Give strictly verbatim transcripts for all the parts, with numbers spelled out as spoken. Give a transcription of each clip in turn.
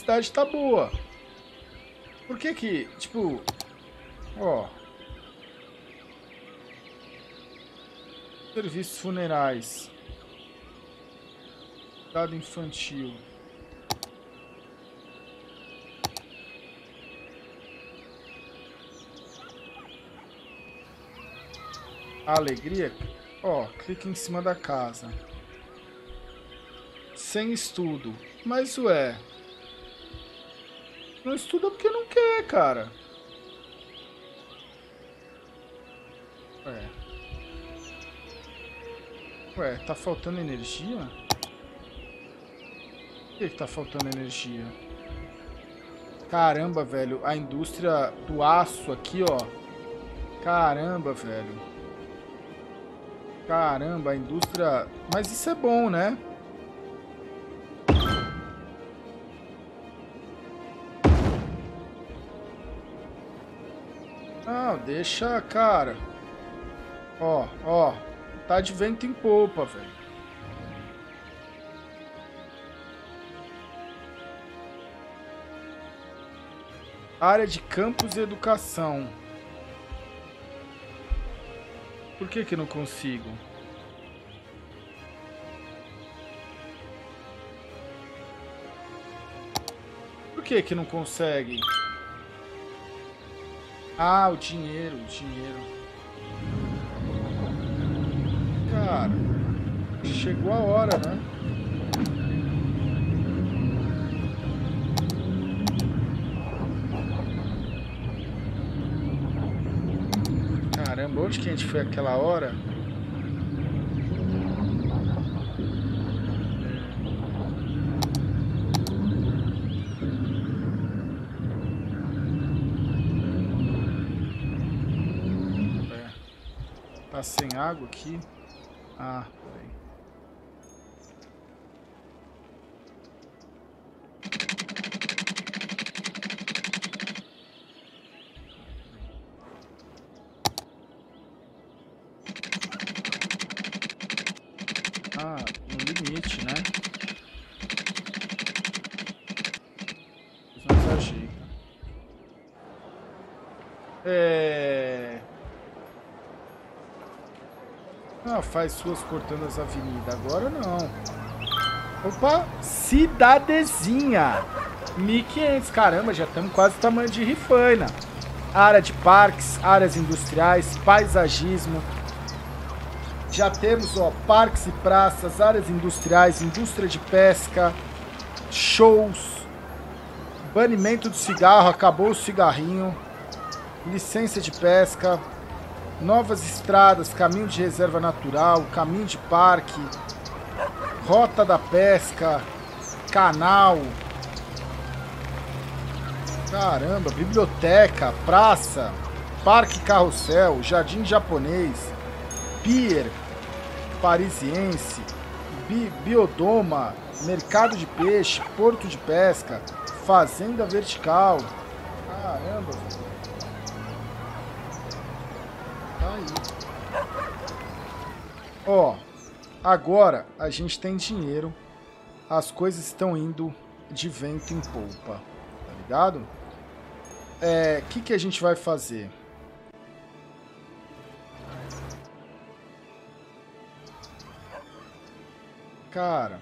cidade tá boa. Por que que, tipo, ó, serviços funerais, cuidado infantil, a alegria, ó, clica em cima da casa, sem estudo, mas ué, não estuda porque não quer, cara. Ué, ué, tá faltando energia? Por que que tá faltando energia? Caramba, velho, a indústria do aço aqui, ó. Caramba, velho. Caramba, a indústria... Mas isso é bom, né? Não, deixa, cara. Ó, ó. Tá de vento em popa, velho. Área de campus e educação. Por que que não consigo? Por que que não consegue? Ah, o dinheiro, o dinheiro. Cara, chegou a hora, né? Caramba, onde que a gente foi aquela hora? É. Tá sem água aqui? Ah, peraí. Ah, no limite, né? Não exagera. É... Ah, faz suas cortando as avenidas. Agora não. Opa, cidadezinha. mil e quinhentos, caramba, já estamos quase no tamanho de Rifaina. Área de parques, áreas industriais, paisagismo. Já temos, ó, parques e praças, áreas industriais, indústria de pesca, shows, banimento do cigarro, acabou o cigarrinho, licença de pesca, novas estradas, caminho de reserva natural, caminho de parque, rota da pesca, canal. Caramba, biblioteca, praça, parque carrossel, jardim japonês, pier parisiense, bi biodoma, mercado de peixe, porto de pesca, fazenda vertical. Caramba, velho. Tá aí. Ó, agora a gente tem dinheiro, as coisas estão indo de vento em polpa, tá ligado? É, que que a gente vai fazer? Cara,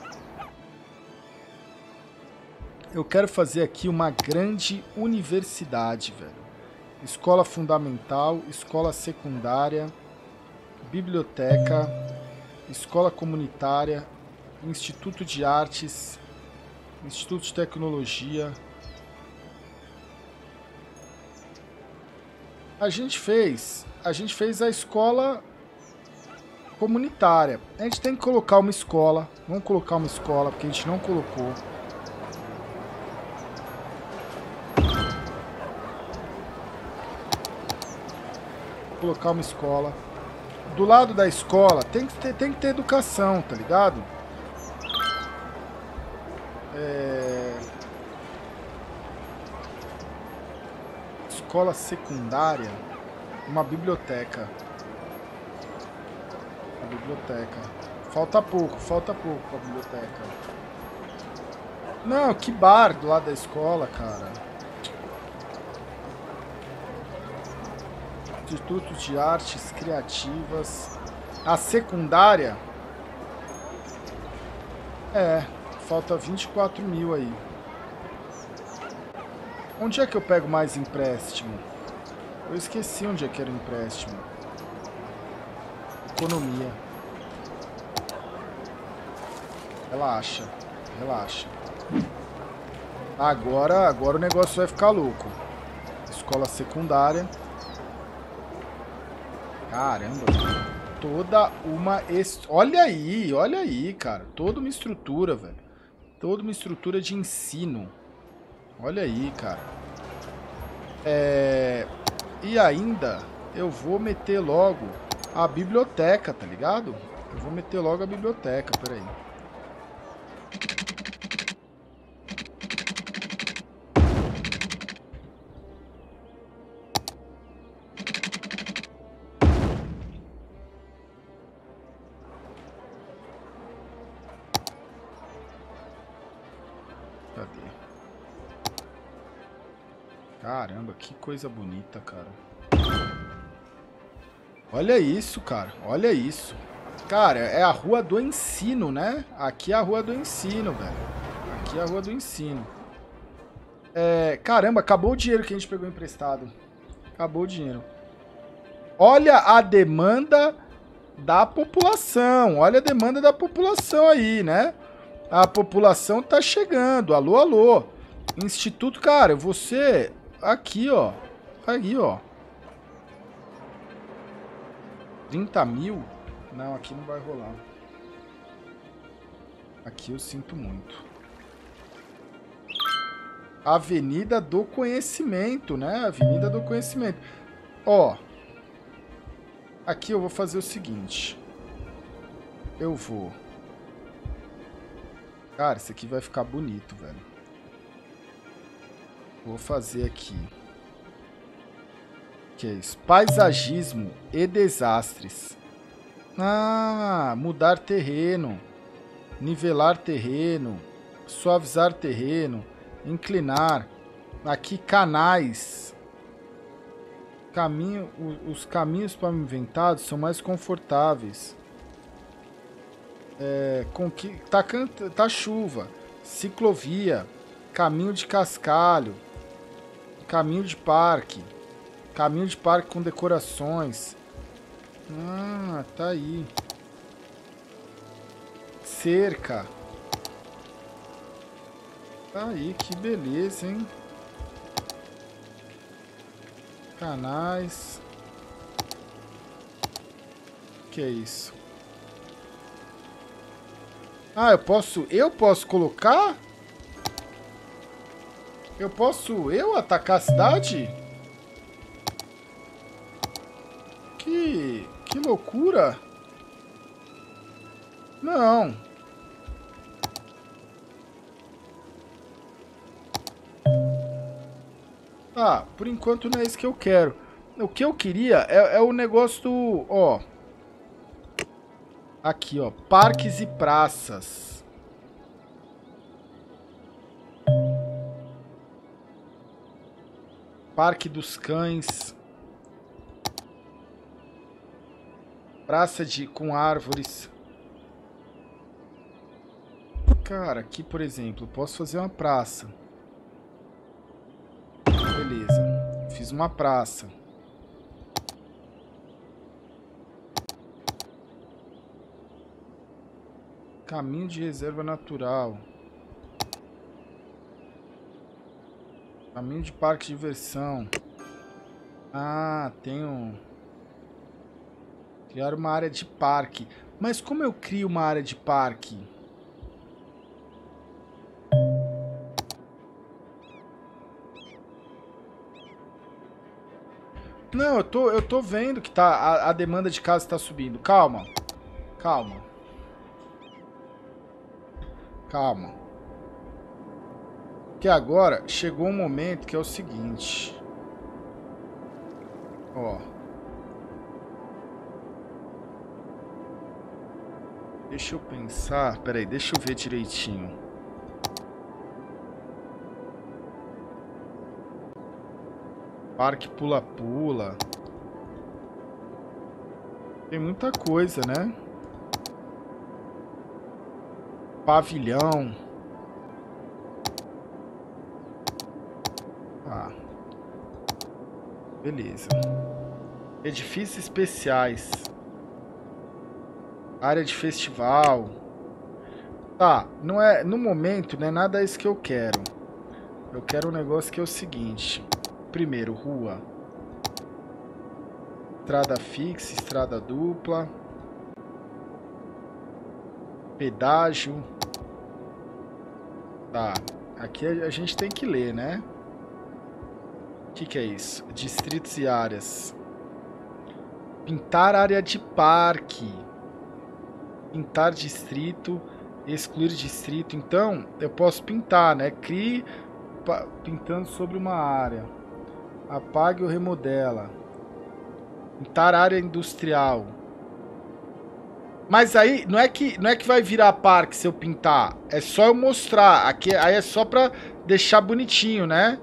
eu quero fazer aqui uma grande universidade, velho. Escola fundamental, escola secundária, biblioteca, escola comunitária, instituto de artes, instituto de tecnologia. A gente fez, a gente fez a escola comunitária. A gente tem que colocar uma escola. Vamos colocar uma escola, porque a gente não colocou. Vou colocar uma escola. Do lado da escola tem que ter, tem que ter educação, tá ligado? É... Escola secundária. Uma biblioteca. Biblioteca. Falta pouco, falta pouco pra biblioteca. Não, que bar do lado da escola, cara. Instituto de Artes Criativas. A secundária? É, falta vinte e quatro mil aí. Onde é que eu pego mais empréstimo? Eu esqueci onde é que era o empréstimo. Economia. Relaxa, relaxa. Agora, agora o negócio vai ficar louco. Escola secundária. Caramba, toda uma... Est... Olha aí, olha aí, cara. Toda uma estrutura, velho. Toda uma estrutura de ensino. Olha aí, cara. É... E ainda eu vou meter logo a biblioteca, tá ligado? Eu vou meter logo a biblioteca, peraí. Cadê? Caramba, que coisa bonita, cara. Olha isso, cara. Olha isso. Cara, é a rua do ensino, né? Aqui é a rua do ensino, velho. Aqui é a rua do ensino. É, caramba, acabou o dinheiro que a gente pegou emprestado. Acabou o dinheiro. Olha a demanda da população. Olha a demanda da população aí, né? A população tá chegando. Alô, alô. Instituto, cara, você... Aqui, ó. Aqui, ó. trinta mil? Não, aqui não vai rolar. Aqui eu sinto muito. Avenida do Conhecimento, né? Avenida do Conhecimento. Ó. Aqui eu vou fazer o seguinte. Eu vou... Cara, isso aqui vai ficar bonito, velho. Vou fazer aqui. Que é isso? Paisagismo e desastres. Ah, mudar terreno. Nivelar terreno. Suavizar terreno. Inclinar. Aqui canais. Caminho, os caminhos pavimentados são mais confortáveis. É, com que tá, canta, tá chuva. Ciclovia. Caminho de cascalho. Caminho de parque. Caminho de parque com decorações. Ah, tá aí. Cerca. Tá aí, que beleza, hein? Canais. Que é isso? Ah, eu posso... Eu posso colocar? Eu posso... Eu atacar a cidade? Que... Que loucura. Não. Ah, por enquanto não é isso que eu quero. O que eu queria é, é o negócio do... Ó. Aqui, ó. Parques e praças. Parque dos Cães. Praça de, com árvores. Cara, aqui, por exemplo, eu posso fazer uma praça. Beleza. Fiz uma praça. Caminho de reserva natural. Caminho de parque de diversão. Ah, tenho... Criar uma área de parque. Mas como eu crio uma área de parque? Não, eu tô, eu tô vendo que tá, a, a demanda de casa está subindo. Calma. Calma. Calma. Porque agora chegou um momento que é o seguinte. Ó. Deixa eu pensar. Peraí, deixa eu ver direitinho. Parque pula-pula. Tem muita coisa, né? Pavilhão. Ah. Beleza. Edifícios especiais. Área de festival. Tá, não é, no momento, não é nada isso que eu quero. Eu quero um negócio que é o seguinte. Primeiro, rua. Estrada fixa, estrada dupla. Pedágio. Tá, aqui a gente tem que ler, né? O que, que é isso? Distritos e áreas. Pintar área de parque. Pintar distrito. Excluir distrito. Então, eu posso pintar, né? Crie pintando sobre uma área. Apague ou remodela. Pintar área industrial. Mas aí, não é que, não é que vai virar parque se eu pintar. É só eu mostrar. Aqui, aí é só pra deixar bonitinho, né?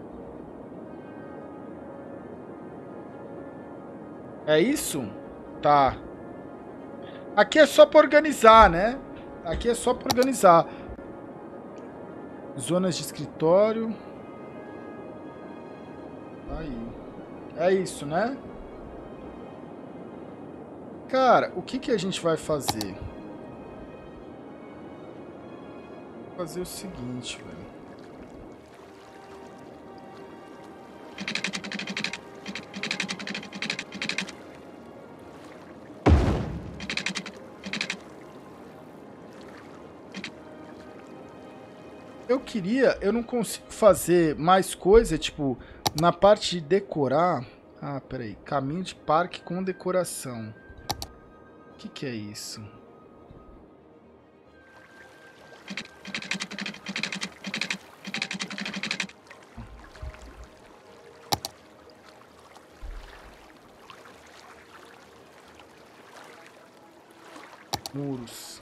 É isso? Tá. Aqui é só pra organizar, né? Aqui é só pra organizar. Zonas de escritório. Aí. É isso, né? Cara, o que que a gente vai fazer? Vou fazer o seguinte, velho. Eu queria, eu não consigo fazer mais coisa, tipo, na parte de decorar. Ah, peraí. Caminho de parque com decoração. O que que é isso? Muros.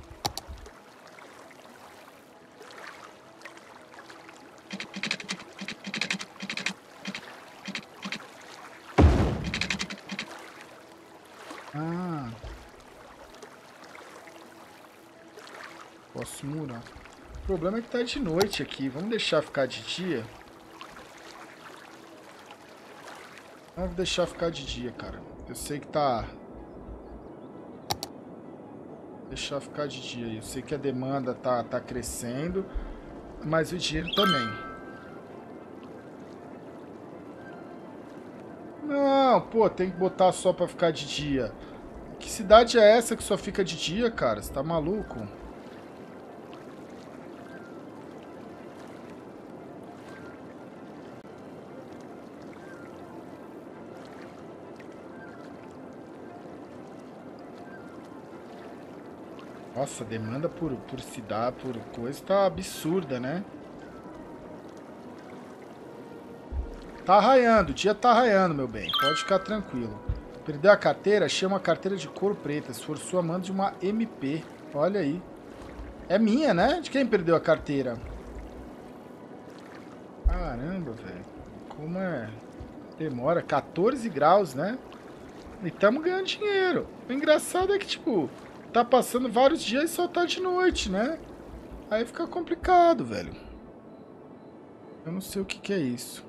Ah. Posso murar. O problema é que tá de noite aqui. Vamos deixar ficar de dia? Vamos deixar ficar de dia, cara. Eu sei que tá... Deixar ficar de dia. Eu sei que a demanda tá, tá crescendo, mas o dinheiro também. Não, pô, tem que botar só pra ficar de dia. Que cidade é essa que só fica de dia, cara? Você tá maluco? Nossa, a demanda por, por cidade, por coisa, tá absurda, né? Tá raiando, o dia tá raiando, meu bem. Pode ficar tranquilo. Perdeu a carteira? Achei uma carteira de couro preta. Se for sua, manda de uma M P. Olha aí. É minha, né? De quem perdeu a carteira? Caramba, velho. Como é... Demora. quatorze graus, né? E tamo ganhando dinheiro. O engraçado é que, tipo... Tá passando vários dias e só tá de noite, né? Aí fica complicado, velho. Eu não sei o que que é isso.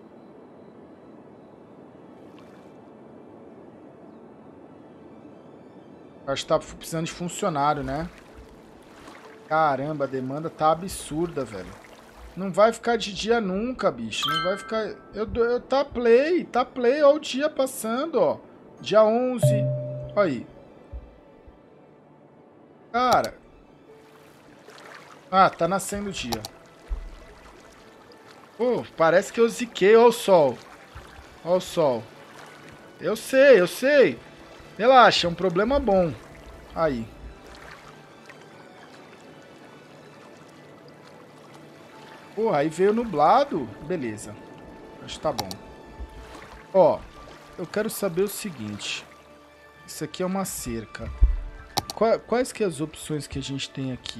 Acho que tá precisando de funcionário, né? Caramba, a demanda tá absurda, velho. Não vai ficar de dia nunca, bicho. Não vai ficar... Eu, eu, tá play, tá play. Olha o dia passando, ó. Dia onze. Olha aí. Cara. Ah, tá nascendo o dia. Pô, parece que eu ziquei. Olha o sol. Olha o sol. Eu sei, eu sei. Relaxa, é um problema bom. Aí. Pô, aí veio nublado. Beleza. Acho que tá bom. Ó, eu quero saber o seguinte. Isso aqui é uma cerca. Quais que é as opções que a gente tem aqui?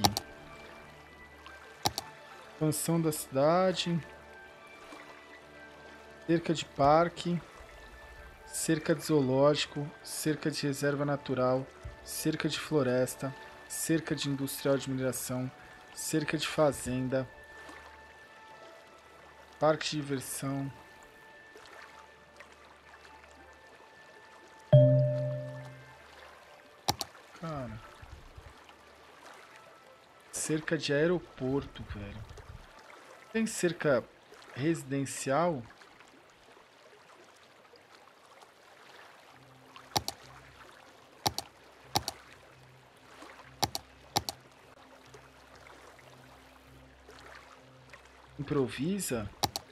Expansão da cidade. Cerca de parque. cerca de zoológico, cerca de reserva natural, cerca de floresta, cerca de industrial de mineração, cerca de fazenda, parque de diversão. Cara. Cerca de aeroporto, velho. Tem cerca residencial? Improvisa?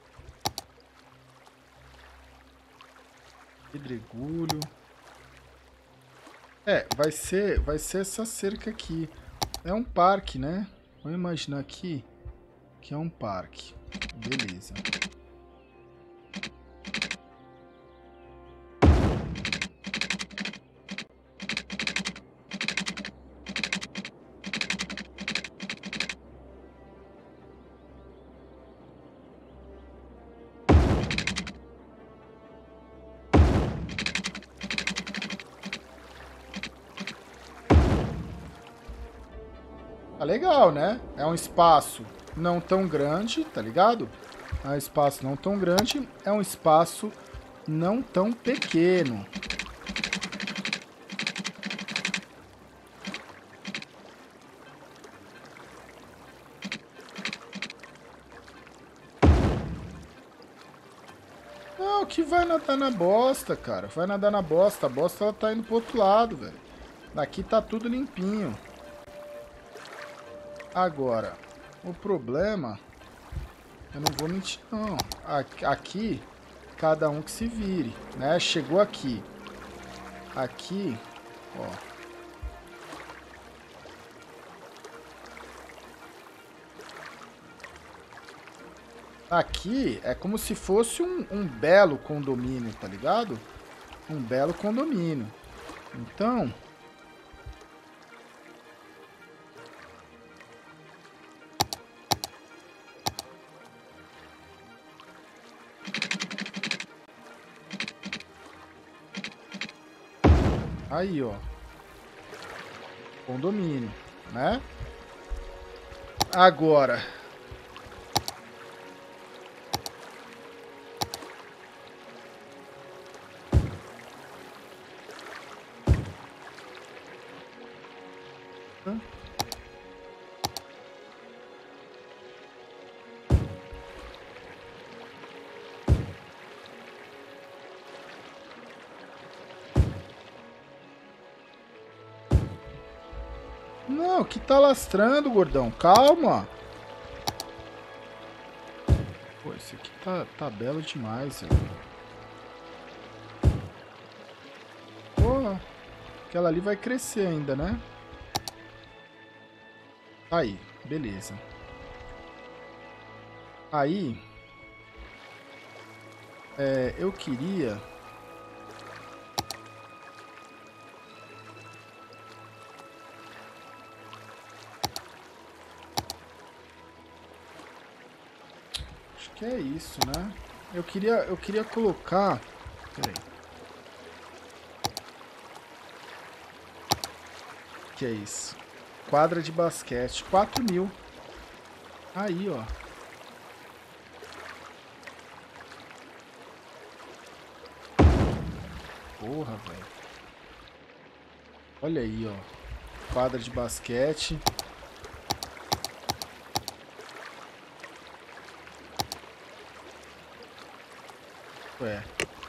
Pedregulho. É, vai ser, vai ser essa cerca aqui. É um parque, né? Vamos imaginar aqui que é um parque. Beleza. Tá legal, né? É um espaço não tão grande, tá ligado? É um espaço não tão grande, é um espaço não tão pequeno. Não, que vai nadar na bosta, cara. Vai nadar na bosta. A bosta ela tá indo pro outro lado, velho. Daqui tá tudo limpinho. Agora, o problema... Eu não vou mentir, não. Aqui, cada um que se vire, né? Chegou aqui. Aqui, ó. Aqui é como se fosse um, um belo condomínio, tá ligado? Um belo condomínio. Então... Aí, ó. Condomínio, né? Agora. Hã? Não, que tá lastrando, gordão. Calma. Pô, esse aqui tá, tá belo demais, velho. Porra. Aquela ali vai crescer ainda, né? Aí, beleza. Aí... É, eu queria... Que é isso, né? Eu queria, eu queria colocar... Peraí. Que é isso? Quadra de basquete. quatro mil. Aí, ó. Porra, velho. Olha aí, ó. Quadra de basquete. Ué.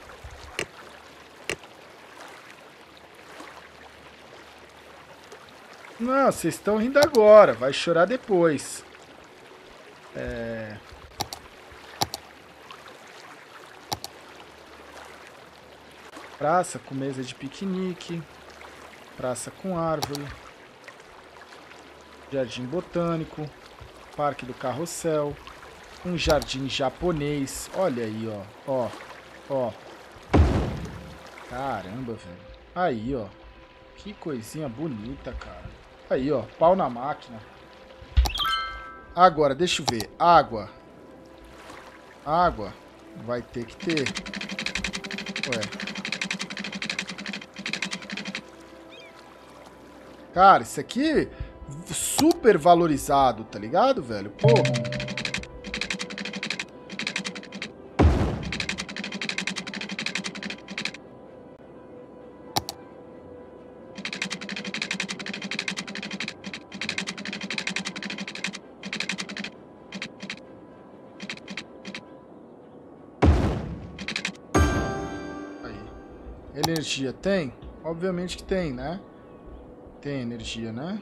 Não, vocês estão rindo agora. Vai chorar depois. É... Praça com mesa de piquenique. Praça com árvore. Jardim botânico. Parque do carrossel. Um jardim japonês. Olha aí, ó. Ó. Ó. Caramba, velho. Aí, ó. Que coisinha bonita, cara. Aí, ó. Pau na máquina. Agora, deixa eu ver. Água. Água. Vai ter que ter. Ué. Cara, isso aqui super valorizado, tá ligado, velho? Porra. Energia tem? Obviamente que tem, né? Tem energia, né?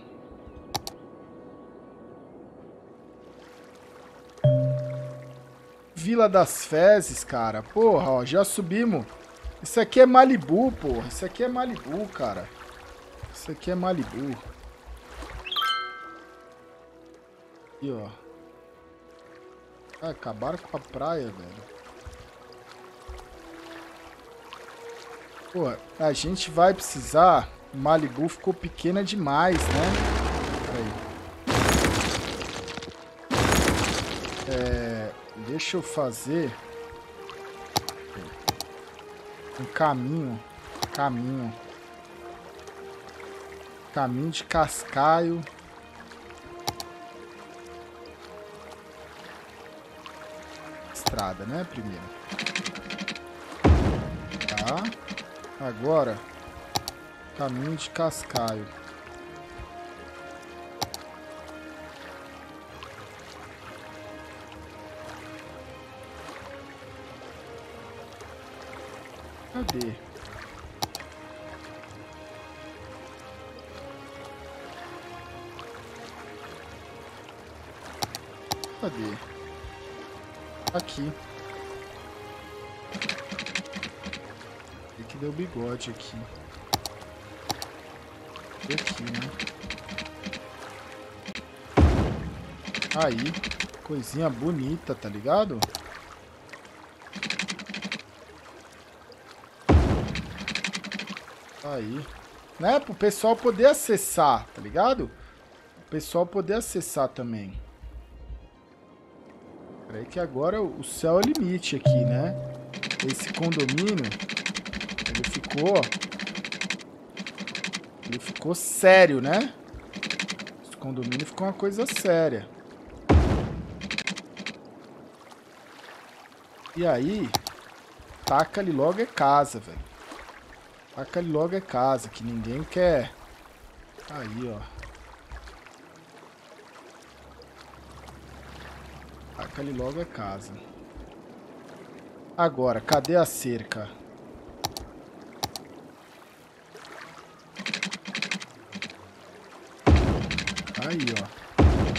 Vila das Fezes, cara. Porra, ó, já subimos. Isso aqui é Malibu, porra. Isso aqui é Malibu, cara. Isso aqui é Malibu. Aqui, ó. Ah, acabaram com a praia, velho. Pô, a gente vai precisar... Malibu ficou pequena demais, né? Aí. É, deixa eu fazer... Um caminho. Caminho. Caminho de cascaio. Estrada, né? Primeiro. Tá. Agora, caminho de cascaio. Cadê? Cadê? Aqui. Que deu bigode aqui. E aqui, né? Aí, coisinha bonita, tá ligado? Aí, né? Pro pessoal poder acessar, tá ligado? O pessoal poder acessar também. Peraí que agora o céu é o limite aqui, né? Esse condomínio... Ele ficou... Ele ficou sério, né? Esse condomínio ficou uma coisa séria. E aí... Taca ali logo é casa, velho. Taca ali logo é casa, que ninguém quer... Aí, ó. Taca ali logo é casa. Agora, cadê a cerca? Aí, ó.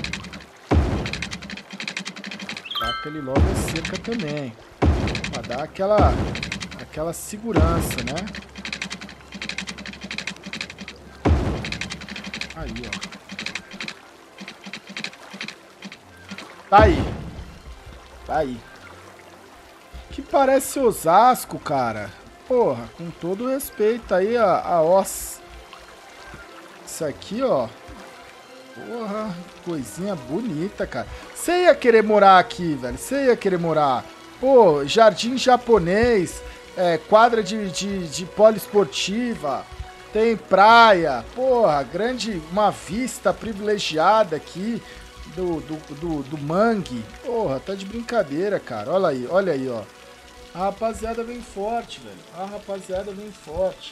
Taca ele logo a cerca também. Pra dar aquela, aquela segurança, né? Aí, ó. Tá aí. Tá aí. Que parece Osasco, cara. Porra, com todo respeito aí a, a Os. Isso aqui, ó. Porra, coisinha bonita, cara. Você ia querer morar aqui, velho. Você ia querer morar. Pô, jardim japonês, é, quadra de, de, de poliesportiva, tem praia. Porra, grande, uma vista privilegiada aqui do, do, do, do mangue. Porra, tá de brincadeira, cara. Olha aí, olha aí, ó. A rapaziada vem forte, velho. A rapaziada vem forte.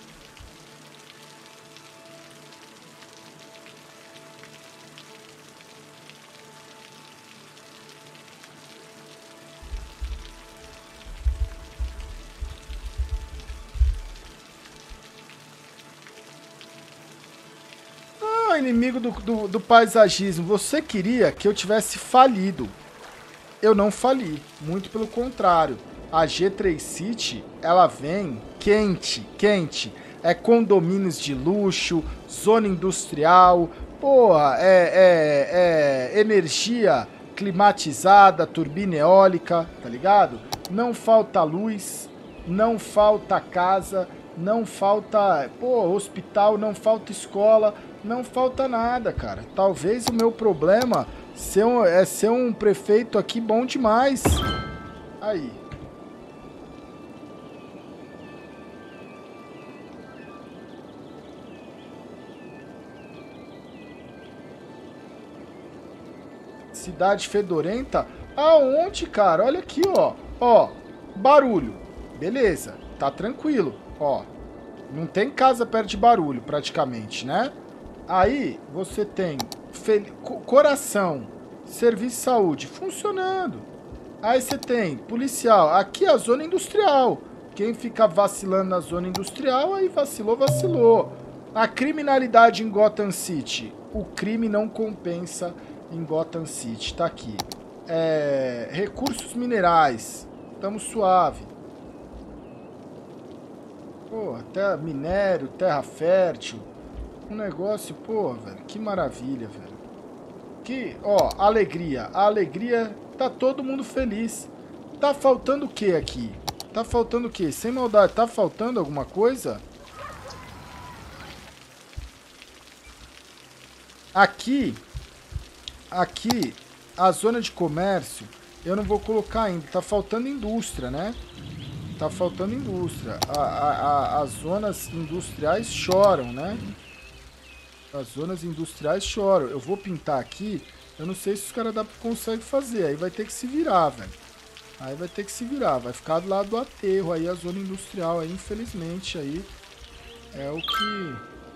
Inimigo do, do, do paisagismo, você queria que eu tivesse falido. Eu não fali, muito pelo contrário. A G três City, ela vem quente, quente. É condomínios de luxo, zona industrial, porra, é, é, é energia climatizada, turbina eólica, tá ligado? Não falta luz, não falta casa, não falta, pô, hospital, não falta escola. Não falta nada, cara. Talvez o meu problema ser um, é ser um prefeito aqui bom demais. Aí. Cidade fedorenta? Aonde, cara? Olha aqui, ó. Ó, barulho. Beleza, tá tranquilo. Ó, não tem casa perto de barulho, praticamente, né? Aí, você tem fel... coração, serviço de saúde funcionando. Aí você tem policial. Aqui é a zona industrial. Quem fica vacilando na zona industrial, aí vacilou, vacilou. A criminalidade em Gotham City. O crime não compensa em Gotham City. Tá aqui. É... Recursos minerais. Tamo suave. Pô, até minério, terra fértil. Um negócio, pô, velho. Que maravilha, velho. Que, ó, alegria. A alegria, tá todo mundo feliz. Tá faltando o que aqui? Tá faltando o que? Sem maldade, tá faltando alguma coisa? Aqui, aqui, a zona de comércio, eu não vou colocar ainda. Tá faltando indústria, né? Tá faltando indústria. A, a, a, as zonas industriais choram, né? As zonas industriais choram. Eu vou pintar aqui. Eu não sei se os caras conseguem fazer. Aí vai ter que se virar, velho. Aí vai ter que se virar. Vai ficar do lado do aterro. Aí a zona industrial, aí, infelizmente, aí é o que...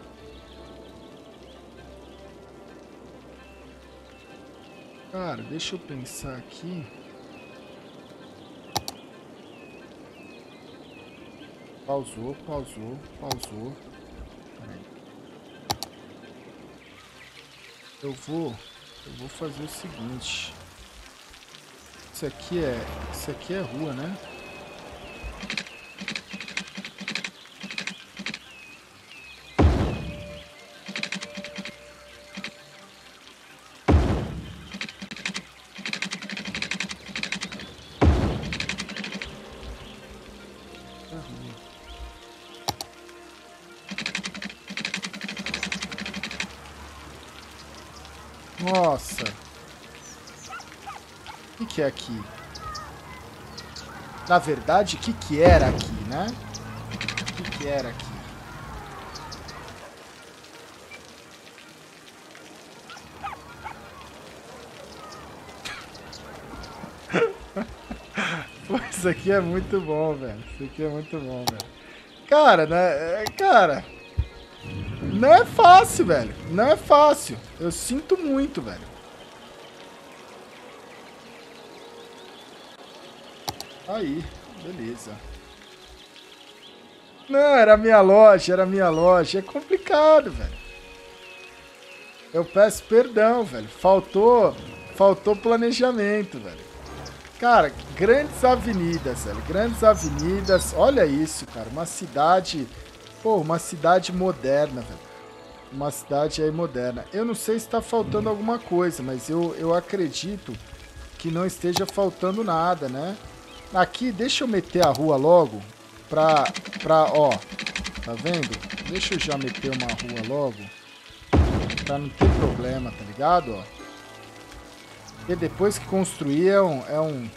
Cara, deixa eu pensar aqui. Pausou, pausou, pausou. Peraí. Eu vou, eu vou fazer o seguinte. Isso aqui é, isso aqui é rua, né? Nossa. O que, que é aqui? Na verdade, o que, que era aqui, né? O que, que era aqui? Pô, isso aqui é muito bom, velho. Isso aqui é muito bom, velho. Cara, né? Cara... Não é fácil, velho. Não é fácil. Eu sinto muito, velho. Aí, beleza. Não, era minha loja, era minha loja. É complicado, velho. Eu peço perdão, velho. Faltou, faltou planejamento, velho. Cara, grandes avenidas, velho. Grandes avenidas. Olha isso, cara. Uma cidade... Pô, uma cidade moderna, velho. Uma cidade aí moderna. Eu não sei se tá faltando alguma coisa, mas eu, eu acredito que não esteja faltando nada, né? Aqui, deixa eu meter a rua logo pra, pra, ó, tá vendo? Deixa eu já meter uma rua logo pra não ter problema, tá ligado, ó? E depois que construir é um... É um...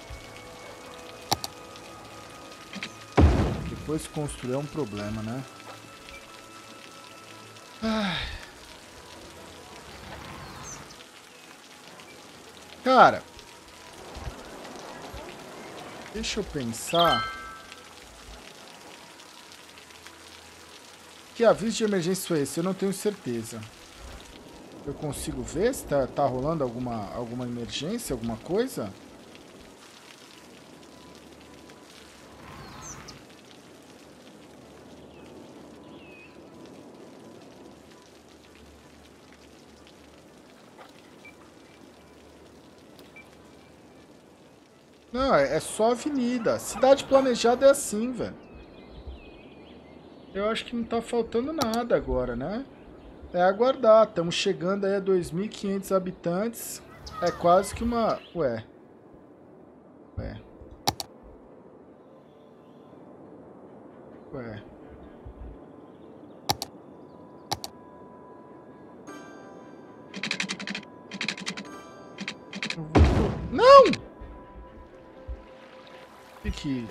Depois que construir é um problema, né? Ai. Cara, deixa eu pensar. Que aviso de emergência foi esse? Eu não tenho certeza. Eu consigo ver se tá, tá rolando alguma, alguma emergência, alguma coisa? Não, é só avenida. Cidade planejada é assim, velho. Eu acho que não tá faltando nada agora, né? É aguardar. Estamos chegando aí a dois mil e quinhentos habitantes. É quase que uma... Ué. Ué. Ué. Não! Aqui.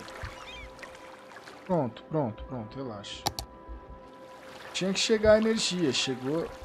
Pronto, pronto, pronto, relaxa. Tinha que chegar a energia, chegou,